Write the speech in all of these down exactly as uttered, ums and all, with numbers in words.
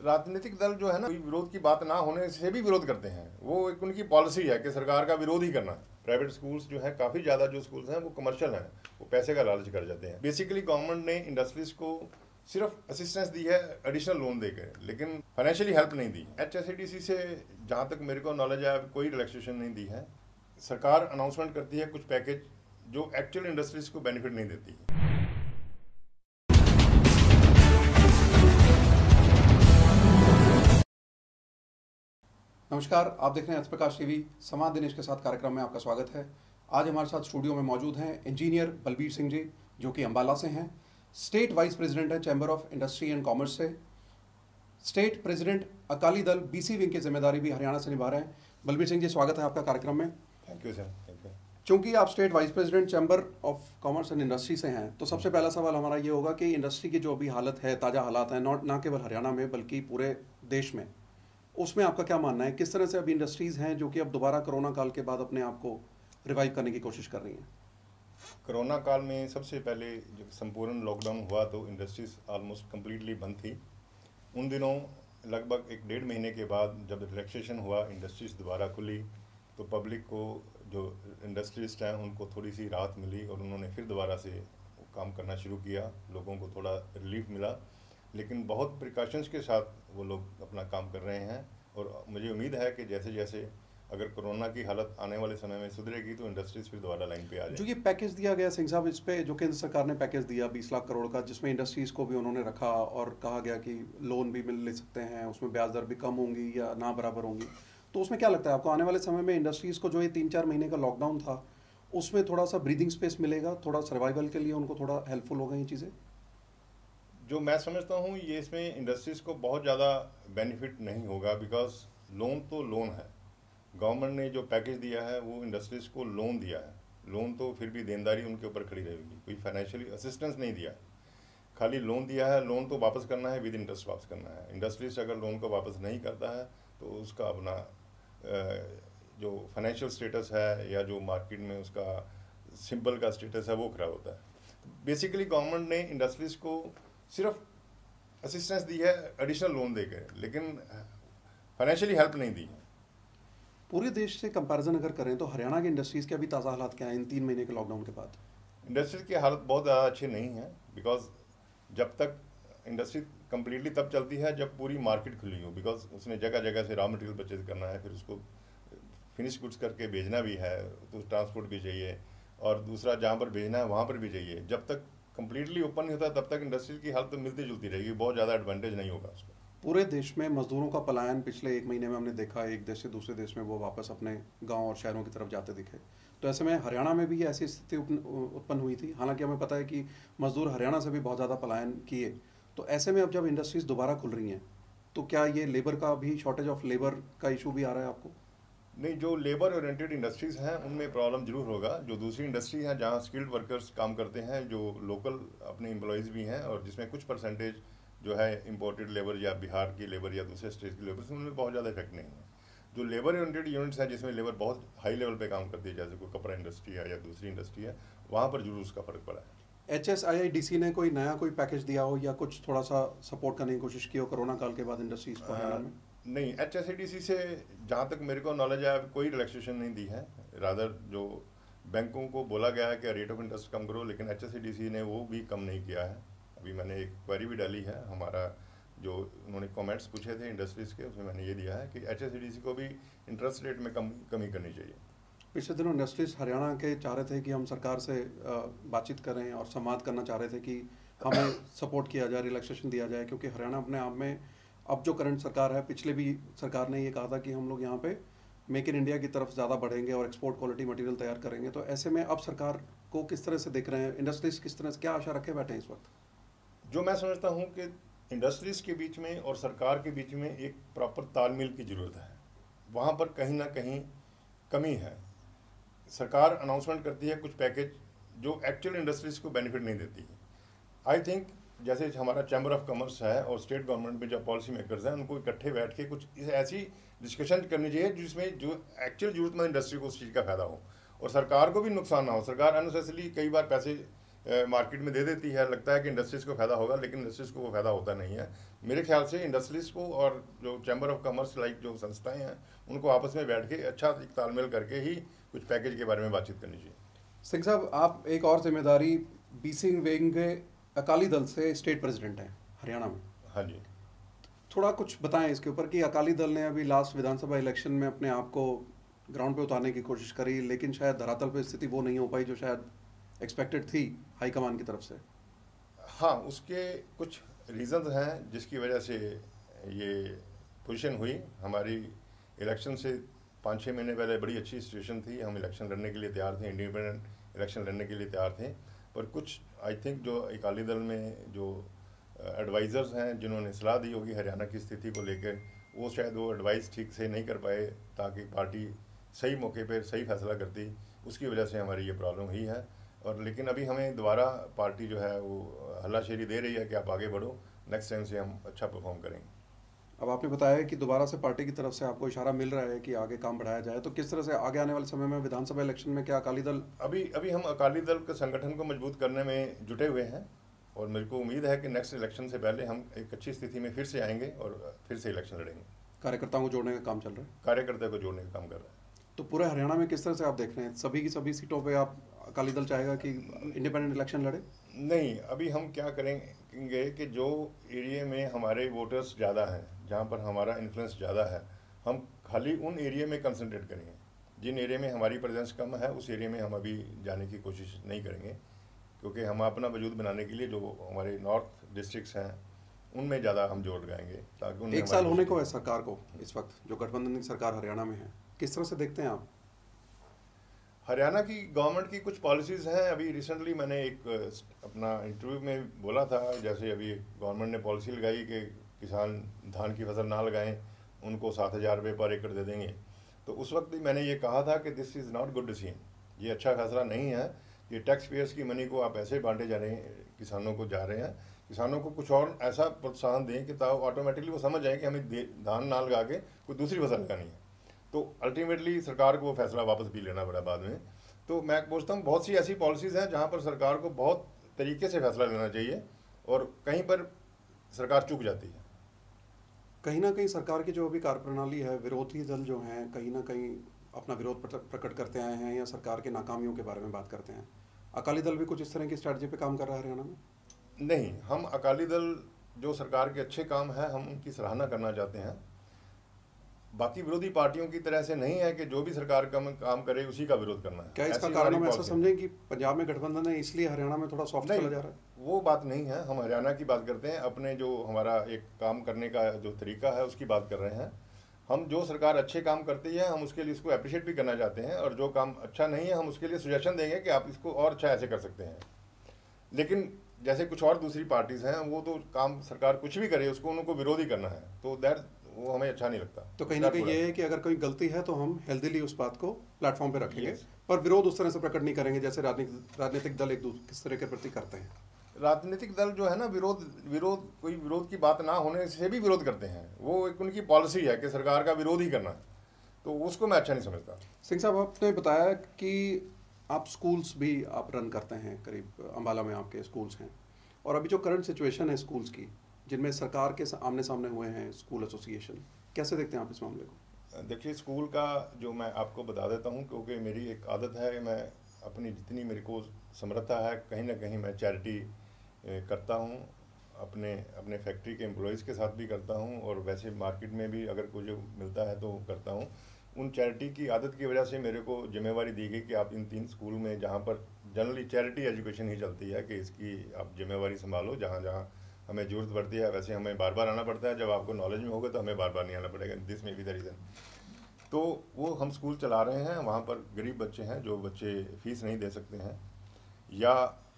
राजनीतिक दल जो है ना, कोई विरोध की बात ना होने से भी विरोध करते हैं। वो एक उनकी पॉलिसी है कि सरकार का विरोध ही करना है। प्राइवेट स्कूल्स जो है, काफ़ी ज़्यादा जो स्कूल्स हैं वो कमर्शियल हैं, वो पैसे का लालच कर जाते हैं। बेसिकली गवर्नमेंट ने इंडस्ट्रीज को सिर्फ असिस्टेंस दी है एडिशनल लोन देकर, लेकिन फाइनेंशियली हेल्प नहीं दी। H S A D C से जहाँ तक मेरे को नॉलेज है कोई रिलैक्सेशन नहीं दी है। सरकार अनाउंसमेंट करती है कुछ पैकेज जो एक्चुअल इंडस्ट्रीज को बेनिफिट नहीं देती। नमस्कार, आप देख रहे हैं एच प्रकाश टीवी। समाज दिनेश के साथ कार्यक्रम में आपका स्वागत है। आज हमारे साथ स्टूडियो में मौजूद हैं इंजीनियर बलबीर सिंह जी, जो कि अंबाला से हैं। स्टेट वाइस प्रेसिडेंट हैं chamber of industry and commerce से। State president Akali Dal BC wing की जिम्मेदारी भी हरियाणा से निभा रहे हैं। बलबीर सिंह जी, स्वागत है आपका कार्यक्रम में। Thank you sir, thank you. चूंकि आप state vice president chamber of commerce and industry से हैं, तो सबसे पहला सवाल हमारा ये होगा कि इंडस्ट्री की जो अभी हालत है, ताज़ा हालात हैं, नॉट ना केवल हरियाणा में बल्कि पूरे देश में, उसमें आपका क्या मानना है? किस तरह से अभी इंडस्ट्रीज़ हैं जो कि अब दोबारा कोरोना काल के बाद अपने आप को रिवाइव करने की कोशिश कर रही हैं? कोरोना काल में सबसे पहले जब संपूर्ण लॉकडाउन हुआ तो इंडस्ट्रीज ऑलमोस्ट कम्प्लीटली बंद थी। उन दिनों लगभग एक डेढ़ महीने के बाद जब रिलैक्सेशन हुआ, इंडस्ट्रीज दोबारा खुली, तो पब्लिक को, जो इंडस्ट्रिस्ट हैं, उनको थोड़ी सी राहत मिली और उन्होंने फिर दोबारा से काम करना शुरू किया। लोगों को थोड़ा रिलीफ मिला, लेकिन बहुत प्रिकॉशंस के साथ वो लोग अपना काम कर रहे हैं। और मुझे उम्मीद है कि जैसे जैसे अगर कोरोना की हालत आने वाले समय में सुधरेगी तो इंडस्ट्रीज फिर दोबारा लाइन पे आ जाएगी। जो ये पैकेज दिया गया सिंह साहब, इस पे जो केंद्र सरकार ने पैकेज दिया बीस लाख करोड़ का, जिसमें इंडस्ट्रीज को भी उन्होंने रखा और कहा गया कि लोन भी मिल ले सकते हैं, उसमें ब्याज दर भी कम होंगी या ना बराबर होंगी, तो उसमें क्या लगता है आपको आने वाले समय में इंडस्ट्रीज को जो ये तीन चार महीने का लॉकडाउन था, उसमें थोड़ा सा ब्रीदिंग स्पेस मिलेगा, थोड़ा सर्वाइवल के लिए उनको थोड़ा हेल्पफुल होगा ये चीज़ें? जो मैं समझता हूँ ये इसमें इंडस्ट्रीज को बहुत ज़्यादा बेनिफिट नहीं होगा, बिकॉज लोन तो लोन है। गवर्नमेंट ने जो पैकेज दिया है वो इंडस्ट्रीज को लोन दिया है। लोन तो फिर भी देनदारी उनके ऊपर खड़ी रहेगी, कोई फाइनेंशियली असिस्टेंस नहीं दिया, खाली लोन दिया है। लोन तो वापस करना है, विद इंटरेस्ट वापस करना है। इंडस्ट्रीज अगर लोन को वापस नहीं करता है तो उसका अपना जो फाइनेंशियल स्टेटस है या जो मार्केट में उसका सिंपल का स्टेटस है वो खराब होता है। बेसिकली गवर्नमेंट ने इंडस्ट्रीज को सिर्फ असिस्टेंस दी है एडिशनल लोन देकर, लेकिन फाइनेंशियली हेल्प नहीं दी है। पूरे देश से कंपैरिजन अगर करें तो हरियाणा की इंडस्ट्रीज़ के अभी ताज़ा हालात क्या हैं इन तीन महीने के लॉकडाउन के बाद? इंडस्ट्रीज की हालत बहुत ज़्यादा अच्छी नहीं है, बिकॉज जब तक इंडस्ट्री कम्प्लीटली तब चलती है जब पूरी मार्केट खुली हो, बिकॉज उसने जगह जगह से रॉ मटेरियल परचेज करना है, फिर उसको फिनिश गुड्स करके भेजना भी है, तो ट्रांसपोर्ट भी चाहिए, और दूसरा जहाँ पर भेजना है वहाँ पर भी चाहिए। जब तक कम्प्लीटली ओपन नहीं होता तब तक इंडस्ट्री की हालत मिलती जुलती रहेगी, बहुत ज़्यादा एडवांटेज नहीं होगा उसको। पूरे देश में मजदूरों का पलायन पिछले एक महीने में हमने देखा, एक देश से दूसरे देश में वो वापस अपने गांव और शहरों की तरफ जाते दिखे। तो ऐसे में हरियाणा में भी ऐसी स्थिति उत्पन्न हुई थी। हालांकि हमें पता है कि मजदूर हरियाणा से भी बहुत ज़्यादा पलायन किए। तो ऐसे में अब जब इंडस्ट्रीज दोबारा खुल रही हैं तो क्या ये लेबर का भी, शॉर्टेज ऑफ लेबर का इशू भी आ रहा है आपको? नहीं, जो लेबर ओरिएंटेड इंडस्ट्रीज़ हैं उनमें प्रॉब्लम जरूर होगा। जो दूसरी इंडस्ट्री हैं जहाँ स्किल्ड वर्कर्स काम करते हैं, जो लोकल अपने एम्प्लॉयज़ भी हैं, और जिसमें कुछ परसेंटेज जो है इंपोर्टेड लेबर या बिहार की लेबर या दूसरे स्टेट की लेबर, उनमें बहुत ज़्यादा इफेक्ट नहीं है। जो लेबर ओरिएंटेड यूनिट्स हैं जिसमें लेबर बहुत हाई लेवल पे काम करती है, जैसे कोई कपड़ा इंडस्ट्री है या दूसरी इंडस्ट्री है, वहाँ पर जरूर उसका फ़र्क पड़ा है। H S I I D C ने कोई नया कोई पैकेज दिया हो या कुछ थोड़ा सा सपोर्ट करने की कोशिश की हो कोरोना काल के बाद इंडस्ट्रीज को हरियाणा में? नहीं, H S A D C से जहाँ तक मेरे को नॉलेज है कोई रिलैक्सेशन नहीं दी है। रादर जो बैंकों को बोला गया है कि रेट ऑफ इंटरेस्ट कम करो, लेकिन H S A D C ने वो भी कम नहीं किया है। अभी मैंने एक क्वेरी भी डाली है, हमारा जो उन्होंने कमेंट्स पूछे थे इंडस्ट्रीज़ के, उसमें मैंने ये दिया है कि H S A D C को भी इंटरेस्ट रेट में कम कमी करनी चाहिए। पिछले दिनों इंडस्ट्रीज हरियाणा के चाह रहे थे कि हम सरकार से बातचीत करें और संवाद करना चाह रहे थे कि हमें सपोर्ट किया जाए, रिलैक्सेशन दिया जाए, क्योंकि हरियाणा अपने आप में अब जो करंट सरकार है, पिछले भी सरकार ने ये कहा था कि हम लोग यहाँ पे मेक इन इंडिया की तरफ ज़्यादा बढ़ेंगे और एक्सपोर्ट क्वालिटी मटेरियल तैयार करेंगे। तो ऐसे में अब सरकार को किस तरह से देख रहे हैं, इंडस्ट्रीज किस तरह से क्या आशा रखे बैठे हैं इस वक्त? जो मैं समझता हूँ कि इंडस्ट्रीज़ के बीच में और सरकार के बीच में एक प्रॉपर तालमेल की ज़रूरत है। वहाँ पर कहीं ना कहीं कमी है। सरकार अनाउंसमेंट करती है कुछ पैकेज जो एक्चुअल इंडस्ट्रीज़ को बेनिफिट नहीं देती है। आई थिंक जैसे हमारा चैम्बर ऑफ कॉमर्स है और स्टेट गवर्नमेंट में जो पॉलिसी मेकर्स हैं, उनको इकट्ठे बैठ के कुछ ऐसी डिस्कशन करनी चाहिए जिसमें जो एक्चुअल जरूरतमंद इंडस्ट्री को उस चीज़ का फायदा हो और सरकार को भी नुकसान ना हो। सरकार अननेसेसरली कई बार पैसे मार्केट में दे देती है, लगता है कि इंडस्ट्रीज़ को फ़ायदा होगा, लेकिन इंडस्ट्रीज़ को वो फ़ायदा होता नहीं है। मेरे ख्याल से इंडस्ट्रीज़ को और जो चैम्बर ऑफ कॉमर्स लाइक जो संस्थाएं हैं उनको आपस में बैठ के अच्छा एक तालमेल करके ही कुछ पैकेज के बारे में बातचीत करनी चाहिए। सिंह साहब, आप एक और जिम्मेदारी बीसी विंग अकाली दल से स्टेट प्रेसिडेंट हैं हरियाणा में। हाँ जी, थोड़ा कुछ बताएं इसके ऊपर कि अकाली दल ने अभी लास्ट विधानसभा इलेक्शन में अपने आप को ग्राउंड पे उतारने की कोशिश करी, लेकिन शायद धरातल पे स्थिति वो नहीं हो पाई जो शायद एक्सपेक्टेड थी हाईकमान की तरफ से। हाँ, उसके कुछ रीज़न्स हैं जिसकी वजह से ये पोजीशन हुई। हमारी इलेक्शन से पाँच छः महीने पहले बड़ी अच्छी सिचुएशन थी, हम इलेक्शन लड़ने के लिए तैयार थे, इंडिपेंडेंट इलेक्शन लड़ने के लिए तैयार थे। पर कुछ आई थिंक जो अकाली दल में जो एडवाइज़र्स हैं जिन्होंने सलाह दी होगी हरियाणा की स्थिति को लेकर, वो शायद वो एडवाइस ठीक से नहीं कर पाए ताकि पार्टी सही मौके पर सही फैसला करती, उसकी वजह से हमारी ये प्रॉब्लम हुई है। और लेकिन अभी हमें दोबारा पार्टी जो है वो हल्लाशेरी दे रही है कि आप आगे बढ़ो, नेक्स्ट टाइम से हम अच्छा परफॉर्म करेंगे। अब आपने बताया कि दोबारा से पार्टी की तरफ से आपको इशारा मिल रहा है कि आगे काम बढ़ाया जाए, तो किस तरह से आगे आने वाले समय में विधानसभा इलेक्शन में क्या अकाली दल अभी अभी हम अकाली दल के संगठन को मजबूत करने में जुटे हुए हैं और मेरे को उम्मीद है कि नेक्स्ट इलेक्शन से पहले हम एक अच्छी स्थिति में फिर से आएंगे और फिर से इलेक्शन लड़ेंगे। कार्यकर्ताओं को जोड़ने का काम चल रहा है? कार्यकर्ता को जोड़ने का काम कर रहा है। तो पूरे हरियाणा में किस तरह से आप देख रहे हैं, सभी की सभी सीटों पे आप अकाली दल चाहेगा कि इंडिपेंडेंट इलेक्शन लड़े? नहीं, अभी हम क्या करेंगे कि जो एरिया में हमारे वोटर्स ज़्यादा हैं, जहाँ पर हमारा इन्फ्लुएंस ज़्यादा है, हम खाली उन एरिया में कंसंट्रेट करेंगे। जिन एरिया में हमारी प्रेजेंस कम है उस एरिया में हम अभी जाने की कोशिश नहीं करेंगे, क्योंकि हम अपना वजूद बनाने के लिए जो हमारे नॉर्थ डिस्ट्रिक्ट्स हैं उनमें ज़्यादा हम जोर लगाएंगे ताकि उनमें एक साल होने को है सरकार को इस वक्त, जो गठबंधन की सरकार हरियाणा में है, किस तरह से देखते हैं आप? हरियाणा की गवर्नमेंट की कुछ पॉलिसीज़ हैं। अभी रिसेंटली मैंने एक अपना इंटरव्यू में बोला था, जैसे अभी गवर्नमेंट ने पॉलिसी लगाई कि किसान धान की फसल ना लगाएं, उनको सात हज़ार रुपये पर एकड़ दे देंगे। तो उस वक्त भी मैंने ये कहा था कि this is not good decision, ये अच्छा फैसला नहीं है। ये टैक्स पेयर्स की मनी को आप ऐसे बांटे जा रहे हैं, किसानों को जा रहे हैं। किसानों को कुछ और ऐसा प्रोत्साहन दें कि ताकि ऑटोमेटिकली वो समझ जाए कि हमें धान ना लगा के कोई दूसरी फसल लगानी है। तो अल्टीमेटली सरकार को वो फैसला वापस भी लेना पड़ा बाद में। तो मैं पूछता हूँ, बहुत सी ऐसी पॉलिसीज़ हैं जहाँ पर सरकार को बहुत तरीके से फैसला लेना चाहिए और कहीं पर सरकार चूक जाती है। कहीं ना कहीं सरकार की जो अभी कार्यप्रणाली है, विरोधी दल जो हैं कहीं ना कहीं अपना विरोध प्रकट करते आए हैं या सरकार के नाकामियों के बारे में बात करते हैं। अकाली दल भी कुछ इस तरह की स्ट्रैटेजी पे काम कर रहा है हरियाणा में? नहीं, हम अकाली दल जो सरकार के अच्छे काम है हम उनकी सराहना करना चाहते हैं। बाकी विरोधी पार्टियों की तरह से नहीं है कि जो भी सरकार का काम करे उसी का विरोध करना है। क्या इसका कारण हम ऐसा समझें कि पंजाब में गठबंधन है इसलिए हरियाणा में थोड़ा सॉफ्ट चला जा रहा है? वो बात नहीं है, हम हरियाणा की बात करते हैं, अपने जो हमारा एक काम करने का जो तरीका है उसकी बात कर रहे हैं। हम जो सरकार अच्छे काम करती है हम उसके लिए इसको अप्रिशिएट भी करना चाहते हैं, और जो काम अच्छा नहीं है हम उसके लिए सजेशन देंगे कि आप इसको और अच्छा ऐसे कर सकते हैं। लेकिन जैसे कुछ और दूसरी पार्टीज़ हैं वो तो काम सरकार कुछ भी करे उसको उनको विरोध ही करना है, तो दैट वो हमें अच्छा नहीं लगता। तो कहीं ना कहीं ये है कि अगर कोई गलती है तो हम हेल्दीली उस बात को प्लेटफॉर्म पे रखेंगे, yes. पर विरोध उस तरह से प्रकट नहीं करेंगे जैसे राजनीतिक राजनीतिक दल एक दूसरे किस तरह के प्रति करते हैं। राजनीतिक दल जो है ना, विरोध विरोध कोई विरोध की बात ना होने से भी विरोध करते हैं। वो एक उनकी पॉलिसी है कि सरकार का विरोध ही करना है, तो उसको मैं अच्छा नहीं समझता। सिंह साहब, आपने बताया कि आप स्कूल्स भी आप रन करते हैं, करीब अम्बाला में आपके स्कूल्स हैं, और अभी जो करंट सिचुएशन है स्कूल्स की जिनमें सरकार के आमने सामने हुए हैं स्कूल एसोसिएशन, कैसे देखते हैं आप इस मामले को? देखिए, स्कूल का जो मैं आपको बता देता हूँ, क्योंकि मेरी एक आदत है, मैं अपनी जितनी मेरे को समर्थता है कहीं ना कहीं मैं चैरिटी करता हूँ, अपने अपने फैक्ट्री के एम्प्लॉयज़ के साथ भी करता हूँ, और वैसे मार्केट में भी अगर कुछ मिलता है तो करता हूँ। उन चैरिटी की आदत की वजह से मेरे को जिम्मेवारी दी गई कि आप इन तीन स्कूल में, जहाँ पर जनरली चैरिटी एजुकेशन ही चलती है, कि इसकी आप जिम्मेवारी संभालो। जहाँ जहाँ हमें ज़रूरत पड़ती है, वैसे हमें बार बार आना पड़ता है, जब आपको नॉलेज में होगा तो हमें बार बार नहीं आना पड़ेगा, दिस में भी द रीज़न। तो वो हम स्कूल चला रहे हैं, वहाँ पर गरीब बच्चे हैं जो बच्चे फ़ीस नहीं दे सकते हैं या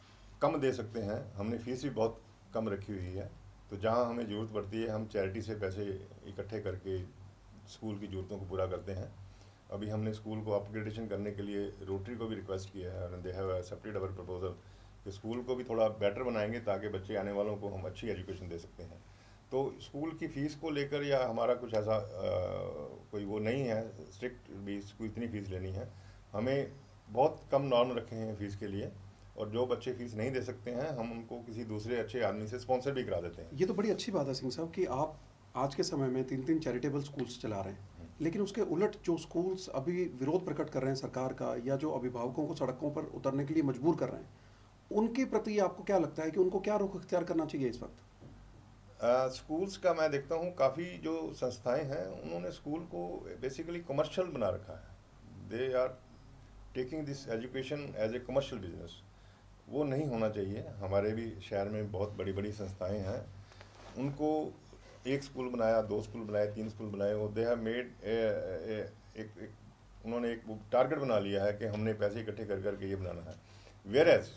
कम दे सकते हैं, हमने फ़ीस भी बहुत कम रखी हुई है। तो जहाँ हमें ज़रूरत पड़ती है हम चैरिटी से पैसे इकट्ठे करके स्कूल की ज़रूरतों को पूरा करते हैं। अभी हमने स्कूल को अपग्रेडेशन करने के लिए रोटरी को भी रिक्वेस्ट किया है, और they have accepted our proposal कि स्कूल को भी थोड़ा बेटर बनाएंगे ताकि बच्चे आने वालों को हम अच्छी एजुकेशन दे सकते हैं। तो स्कूल की फ़ीस को लेकर या हमारा कुछ ऐसा आ, कोई वो नहीं है स्ट्रिक्ट भी इसको इतनी फ़ीस लेनी है, हमें बहुत कम नॉर्म रखे हैं फ़ीस के लिए। और जो बच्चे फीस नहीं दे सकते हैं हम उनको किसी दूसरे अच्छे आदमी से स्पॉन्सर भी करा देते हैं। ये तो बड़ी अच्छी बात है सिंह साहब कि आप आज के समय में तीन तीन चैरिटेबल स्कूल्स चला रहे हैं, लेकिन उसके उलट जो स्कूल्स अभी विरोध प्रकट कर रहे हैं सरकार का, या जो अभिभावकों को सड़कों पर उतरने के लिए मजबूर कर रहे हैं, उनके प्रति आपको क्या लगता है कि उनको क्या रुख अख्तियार करना चाहिए इस वक्त? स्कूल्स का मैं देखता हूँ काफ़ी जो संस्थाएं हैं उन्होंने स्कूल को बेसिकली कमर्शियल बना रखा है। They are taking this education as a commercial business. वो नहीं होना चाहिए। हमारे भी शहर में बहुत बड़ी बड़ी संस्थाएं हैं, उनको एक स्कूल बनाया, दो स्कूल बनाए, तीन स्कूल बनाए, वो दे हैव मेड एक, एक उन्होंने एक टारगेट बना लिया है कि हमने पैसे इकट्ठे कर करके ये बनाना है। वेयर एज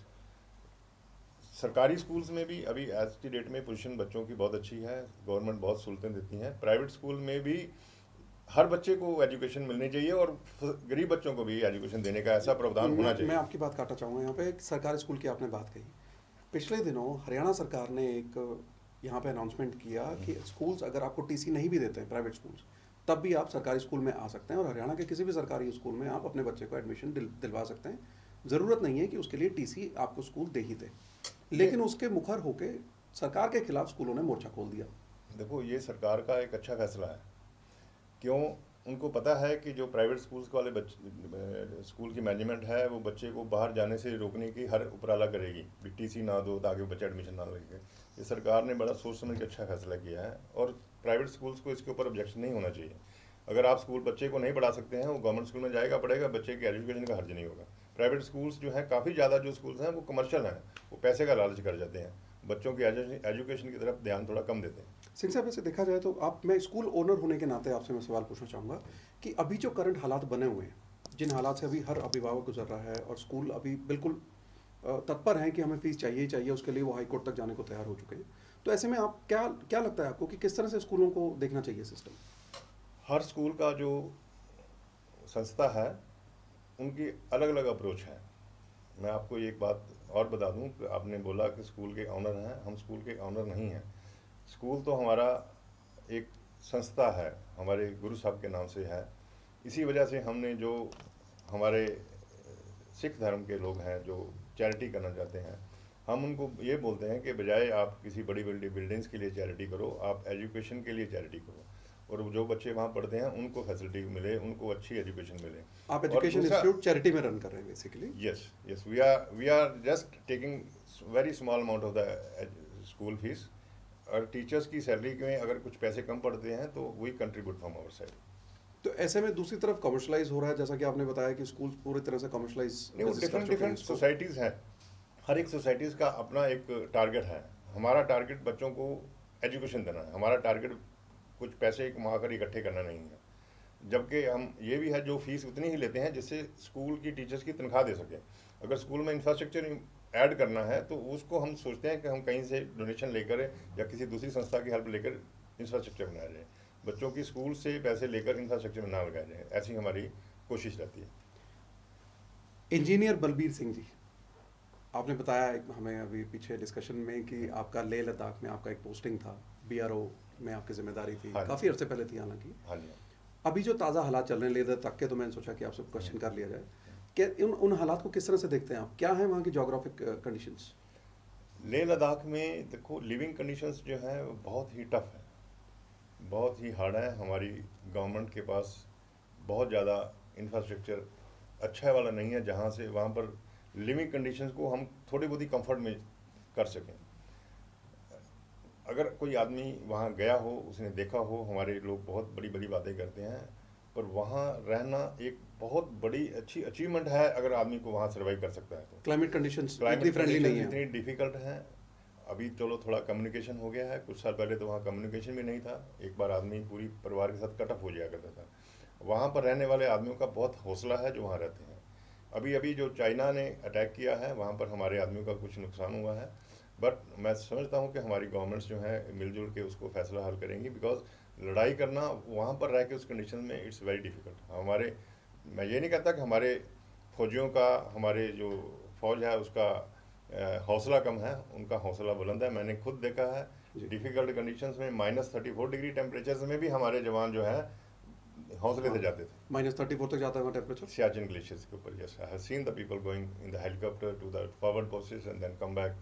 सरकारी स्कूल्स में भी अभी आज की डेट में पोजीशन बच्चों की बहुत अच्छी है, गवर्नमेंट बहुत सहूलतें देती हैं। प्राइवेट स्कूल में भी हर बच्चे को एजुकेशन मिलनी चाहिए और गरीब बच्चों को भी एजुकेशन देने का ऐसा प्रावधान होना चाहिए। मैं आपकी बात काटना चाहूँगा यहाँ पे। सरकारी स्कूल की आपने बात कही, पिछले दिनों हरियाणा सरकार ने एक यहाँ पे अनाउंसमेंट किया कि स्कूल्स अगर आपको टीसी नहीं भी देते हैं, प्राइवेट स्कूल्स, तब भी आप सरकारी स्कूल में आ सकते हैं और हरियाणा के किसी भी सरकारी स्कूल में आप अपने बच्चे को एडमिशन दिल, दिलवा सकते हैं। ज़रूरत नहीं है कि उसके लिए टीसी आपको स्कूल दे ही दे। लेकिन उसके मुखर होके सरकार के खिलाफ स्कूलों ने मोर्चा खोल दिया। देखो, ये सरकार का एक अच्छा फैसला है। क्यों? उनको पता है कि जो प्राइवेट स्कूल्स वाले बच्चे, स्कूल की मैनेजमेंट है, वो बच्चे को बाहर जाने से रोकने की हर उपराला करेगी, टीसी ना दो ताकि बच्चा एडमिशन ना लगे। ये सरकार ने बड़ा सोच समझ के अच्छा फैसला किया है और प्राइवेट स्कूल्स को इसके ऊपर ऑब्जेक्शन नहीं होना चाहिए। अगर आप स्कूल बच्चे को नहीं पढ़ा सकते हैं, वो गवर्नमेंट स्कूल में जाएगा, पढ़ेगा, बच्चे की एजुकेशन का हर्ज नहीं होगा। प्राइवेट स्कूल्स जो हैं, काफ़ी ज़्यादा जो स्कूल्स हैं वो कमर्शियल हैं, वो पैसे का लालच कर जाते हैं, बच्चों की एजुकेशन की तरफ ध्यान थोड़ा कम देते हैं। सिंह साहब, ऐसे देखा जाए तो आप, मैं स्कूल ओनर होने के नाते आपसे मैं सवाल पूछना चाहूँगा कि अभी जो करंट हालात बने हुए हैं, जिन हालात से अभी हर अभिभावक गुजर रहा है और स्कूल अभी बिल्कुल तत्पर हैं कि हमें फीस चाहिए ही चाहिए, उसके लिए वो हाई कोर्ट तक जाने को तैयार हो चुके हैं, तो ऐसे में आप क्या क्या लगता है आपको कि किस तरह से स्कूलों को देखना चाहिए सिस्टम? हर स्कूल का जो संस्था है उनकी अलग अलग अप्रोच है। मैं आपको एक बात और बता दूं कि आपने बोला कि स्कूल के ऑनर हैं, हम स्कूल के ऑनर नहीं हैं। स्कूल तो हमारा एक संस्था है, हमारे गुरु साहब के नाम से है। इसी वजह से हमने जो हमारे सिख धर्म के लोग हैं जो चैरिटी करना चाहते हैं, हम उनको ये बोलते हैं कि बजाय आप किसी बड़ी बड़ी बिल्डिंग्स के लिए चैरिटी करो, आप एजुकेशन के लिए चैरिटी करो और जो बच्चे वहाँ पढ़ते हैं उनको फैसिलिटी मिले, उनको अच्छी एजुकेशन मिले। आप एजुकेशन इंस्टीट्यूट चैरिटी में रन कर रहे हैं basically? Yes yes we are we are just taking very small amount of the school fees, और टीचर्स की सैलरी में अगर कुछ पैसे कम पड़ते हैं तो we contribute from our side. तो ऐसे में दूसरी तरफ कमर्शलाइज हो रहा है, जैसा कि आपने बताया कि स्कूल पूरी तरह से कमर्शलाइज। डिफरेंट डिफरेंट सोसाइटीज़ हैं, हर एक सोसाइटीज़ का अपना एक टारगेट है। हमारा टारगेट बच्चों को एजुकेशन देना है, हमारा टारगेट कुछ पैसे कमा कर इकट्ठे करना नहीं है। जबकि हम ये भी है जो फीस उतनी ही लेते हैं जिससे स्कूल की टीचर्स की तनख्वाह दे सकें। अगर स्कूल में इंफ्रास्ट्रक्चर ऐड करना है तो उसको हम सोचते हैं कि हम कहीं से डोनेशन लेकर या किसी दूसरी संस्था की हेल्प लेकर इंफ्रास्ट्रक्चर बनाया जाए, बच्चों की स्कूल से पैसे लेकर इंफ्रास्ट्रक्चर में ना लगाया जाए, ऐसी हमारी कोशिश रहती है। इंजीनियर बलबीर सिंह जी, आपने बताया हमें अभी पीछे डिस्कशन में कि आपका लेह लद्दाख में आपका एक पोस्टिंग था, बीआरओ में आपकी जिम्मेदारी थी, काफ़ी अर्से पहले थी हालांकि। हाँ जी। अभी जो ताज़ा हालात चल रहे हैं लेह लद्दाख के, तो मैंने सोचा कि आपसे क्वेश्चन कर लिया जाए कि उन उन हालात को किस तरह से देखते हैं आप? क्या है वहाँ की जोग्राफिक कंडीशंस? लेह लद्दाख में देखो, लिविंग कंडीशंस जो है बहुत ही टफ है, बहुत ही हार्ड है। हमारी गवर्नमेंट के पास बहुत ज़्यादा इंफ्रास्ट्रक्चर अच्छा वाला नहीं है जहाँ से वहाँ पर लिविंग कंडीशंस को हम थोड़ी बहुत ही कंफर्ट में कर सकें। अगर कोई आदमी वहाँ गया हो, उसने देखा हो, हमारे लोग बहुत बड़ी बड़ी बातें करते हैं, पर वहाँ रहना एक बहुत बड़ी अच्छी अचीवमेंट है अगर आदमी को वहाँ सर्वाइव कर सकता है तो। क्लाइमेट कंडीशंस क्लाइमेट फ्रेंडली नहीं है, इतनी डिफिकल्ट है। अभी चलो थोड़ा कम्युनिकेशन हो गया है, कुछ साल पहले तो वहाँ कम्युनिकेशन भी नहीं था, एक बार आदमी पूरी परिवार के साथ कट ऑफ हो जाया करता था। वहाँ पर रहने वाले आदमियों का बहुत हौसला है जो वहाँ रहते हैं। अभी अभी जो चाइना ने अटैक किया है वहाँ पर हमारे आदमियों का कुछ नुकसान हुआ है, बट मैं समझता हूँ कि हमारी गवर्नमेंट्स जो हैं मिलजुल के उसको फैसला हल करेंगी, बिकॉज लड़ाई करना वहाँ पर रह के उस कंडीशन में इट्स वेरी डिफ़िकल्ट। हमारे, मैं ये नहीं कहता कि हमारे फौजियों का, हमारे जो फौज है उसका हौसला कम है, उनका हौसला बुलंद है। मैंने खुद देखा है डिफ़िकल्ट कंडीशंस में minus thirty four degree temperatures में भी हमारे जवान जो है हौसले से जाते थे। माइनस थर्टी फोर तक जाता है टेम्परेचर सियाचिन ग्लेशियर्स के ऊपर, yes, I have seen the people going in the helicopter to the forward posts and then come back,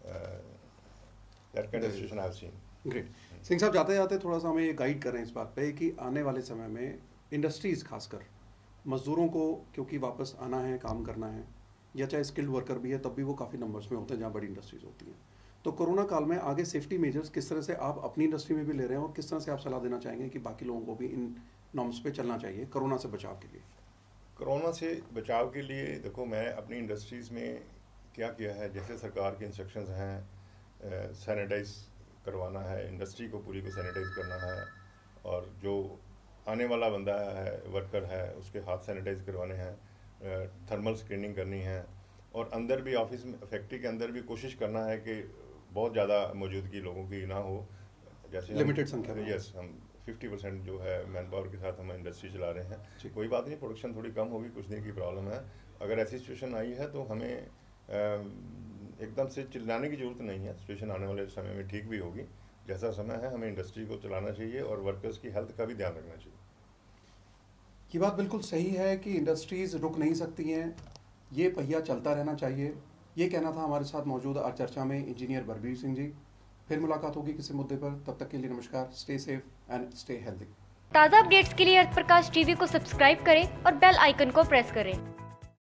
that kind of situation I have seen. Great. Singh साहब, जाते जाते थोड़ा सा हमें ये गाइड करें इस बात पे कि आने वाले समय में इंडस्ट्रीज़ खासकर मज़दूरों को, क्योंकि वापस आना है, काम करना है, या चाहे स्किल्ड वर्कर भी है तब भी वो काफ़ी नंबर्स में होते हैं जहाँ बड़ी इंडस्ट्रीज़ होती हैं, तो कोरोना काल में आगे सेफ्टी मेजर्स किस तरह से आप अपनी इंडस्ट्री में भी ले रहे हैं और किस तरह से आप सलाह देना चाहेंगे कि बाकी लोगों को भी इन नॉर्म्स पे चलना चाहिए कोरोना से बचाव के लिए? कोरोना से बचाव के लिए देखो, मैं अपनी इंडस्ट्रीज़ में क्या किया है, जैसे सरकार के इंस्ट्रक्शंस हैं, सैनिटाइज करवाना है, इंडस्ट्री को पूरी को सैनिटाइज करना है, और जो आने वाला बंदा है, वर्कर है, उसके हाथ सैनिटाइज करवाने हैं, थर्मल स्क्रीनिंग करनी है, और अंदर भी ऑफिस में, फैक्ट्री के अंदर भी कोशिश करना है कि बहुत ज़्यादा मौजूदगी लोगों की ना हो। जैसे लिमिटेड संख्या में। यस, हम फिफ्टी परसेंट जो है मैन पावर के साथ हम इंडस्ट्री चला रहे हैं। कोई बात नहीं, प्रोडक्शन थोड़ी कम होगी, कुछ दिन की प्रॉब्लम है। अगर ऐसी सिचुएशन आई है तो हमें एकदम से चिल्लाने की ज़रूरत नहीं है, सिचुएशन आने वाले समय में ठीक भी होगी। जैसा समय है हमें इंडस्ट्री को चलाना चाहिए और वर्कर्स की हेल्थ का भी ध्यान रखना चाहिए। ये बात बिल्कुल सही है कि इंडस्ट्रीज़ रुक नहीं सकती हैं, ये पहिया चलता रहना चाहिए। ये कहना था हमारे साथ मौजूद आज चर्चा में इंजीनियर बलबीर सिंह जी। फिर मुलाकात होगी किसी मुद्दे पर, तब तक के लिए नमस्कार। Stay safe and stay healthy. ताज़ा अपडेट्स के लिए अर्थ प्रकाश टीवी को सब्सक्राइब करें और बेल आइकन को प्रेस करें।